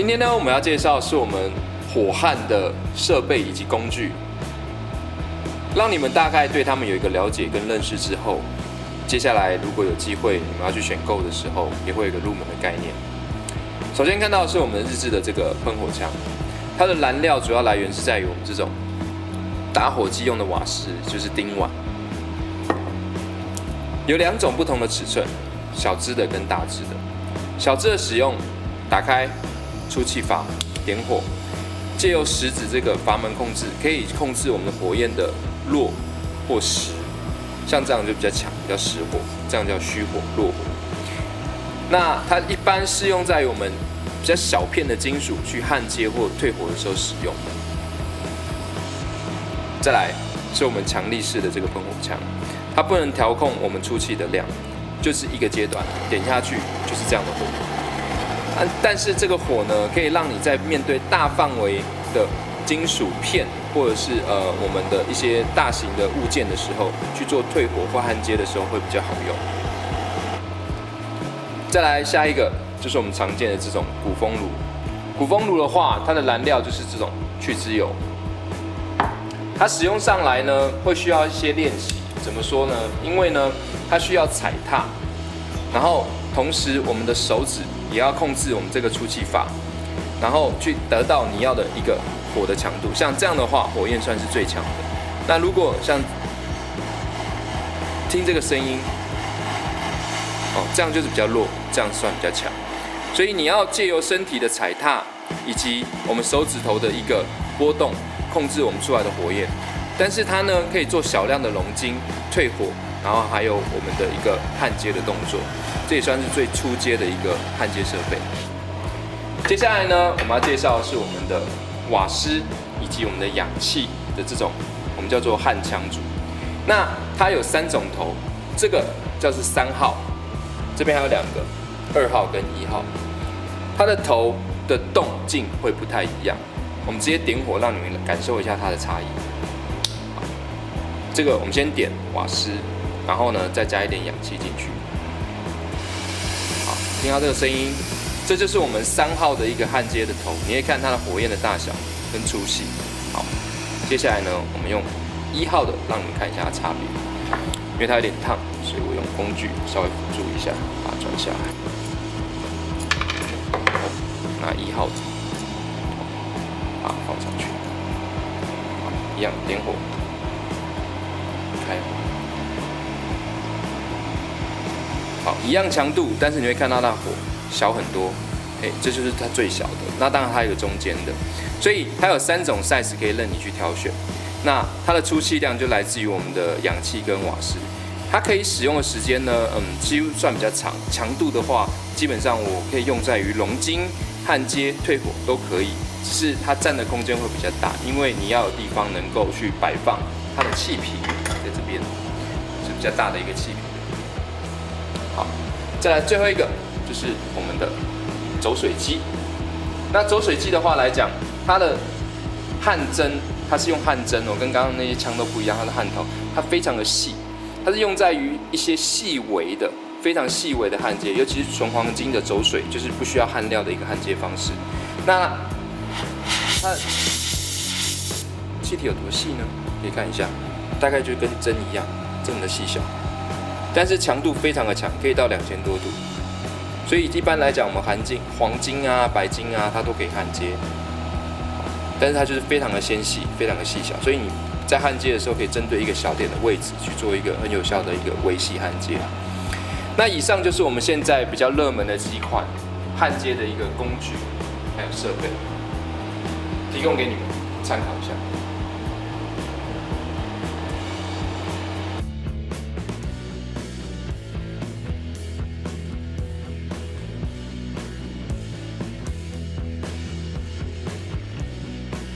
今天呢，我们要介绍是我们火焊的设备以及工具，让你们大概对他们有一个了解跟认识之后，接下来如果有机会你们要去选购的时候，也会有一个入门的概念。首先看到的是我们日制的这个喷火枪，它的燃料主要来源是在于我们这种打火机用的瓦斯，就是丁瓦。有2种不同的尺寸，小支的跟大支的。小支的使用，打开出气阀，点火，借由食指这个阀门控制，可以控制我们的火焰的弱或实。像这样就比较强，比较实火，这样叫虚火、弱火。那它一般适用在于我们比较小片的金属去焊接或退火的时候使用。再来是我们强力式的这个喷火枪，它不能调控我们出气的量，就是一个阶段点下去就是这样的火。但是这个火呢，可以让你在面对大范围的金属片或者是我们的一些大型的物件的时候，去做退火或焊接的时候会比较好用。再来下一个就是我们常见的这种鼓风炉。鼓风炉的话，它的燃料就是这种去脂油。它使用上来呢，会需要一些练习。怎么说呢？因为呢，它需要踩踏，然后同时我们的手指也要控制我们这个出气阀，然后去得到你要的一个火的强度。像这样的话，火焰算是最强的。那如果像听这个声音，这样就是比较弱，这样算比较强。所以你要借由身体的踩踏以及我们手指头的一个波动，控制我们出来的火焰。但是它呢，可以做小量的熔金、退火，然后还有我们的一个焊接的动作。这也算是最初阶的一个焊接设备。接下来呢，我们要介绍的是我们的瓦斯以及我们的氧气的这种，我们叫做焊枪组。那它有3种头，这个叫是3号，这边还有2个，2号跟1号。它的头的动静会不太一样，我们直接点火让你们感受一下它的差异。这个我们先点瓦斯，然后呢再加一点氧气进去。好，听到这个声音，这就是我们3号的一个焊接的头，你可以看它的火焰的大小跟粗细。好，接下来呢，我们用1号的让你们看一下它差别，因为它有点烫，所以我用工具稍微辅助一下，把它转下来。拿1号的，把它放上去，一样点火。好，一样强度，但是你会看到它火小很多，这就是它最小的。那当然它有中间的，所以它有3种 size 可以任你去挑选。那它的出气量就来自于我们的氧气跟瓦斯，它可以使用的时间呢，几乎算比较长。强度的话，基本上我可以用在于熔金、焊接、退火都可以，只是它占的空间会比较大，因为你要有地方能够去摆放它的气瓶。在这边是比较大的一个气瓶。好，再来最后一个就是我们的走水机。那走水机的话来讲，它的焊针，它是用焊针哦，跟刚刚那些枪都不一样，它的焊头它非常的细，它是用在于一些细微的、非常细微的焊接，尤其是纯黄金的走水，就是不需要焊料的一个焊接方式。那它气体有多细呢？可以看一下。大概就跟针一样，这么的细小，但是强度非常的强，可以到2000多度。所以一般来讲，我们黄金啊、白金啊，它都可以焊接，但是它就是非常的纤细，非常的细小。所以你在焊接的时候，可以针对一个小点的位置去做一个很有效的一个微细焊接。那以上就是我们现在比较热门的几款焊接的一个工具还有设备，提供给你们参考一下。